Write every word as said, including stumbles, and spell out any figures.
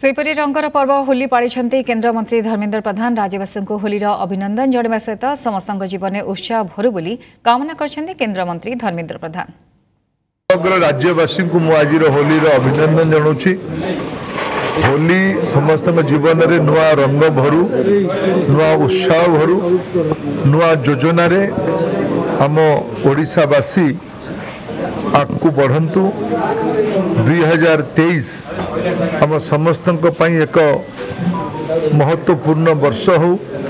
सेपरी रंगर पर्व होली पाळिछन्ति केन्द्र मंत्री धर्मेन्द्र प्रधान राज्यवासी को होलीर अभिनंदन जणाइबा सहित समस्त जीवन उत्साह भरू बोली कामना करछन्ति केन्द्र मंत्री धर्मेन्द्र प्रधान। समग्र राज्यवासी को आज होलीर अभिनंदन जनाऊँगी। होली समस्त जीवन में नुआ रंग भरू, नुआ उत्साह भरू, नुआ योजन आम ओडिशावासी आगू बढ़ंतु। दुई हजार तेईस आम समस्त एक महत्वपूर्ण वर्ष हो।